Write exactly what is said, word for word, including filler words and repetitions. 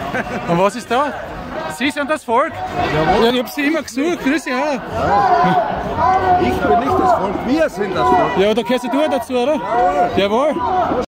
Und was ist da? Sie sind das Volk? Jawohl. Ja, ich hab sie immer gesucht, grüß Sie auch. Ich bin nicht das Volk, wir sind das Volk. Ja, da gehörst du dazu, oder? Jawohl. Jawohl.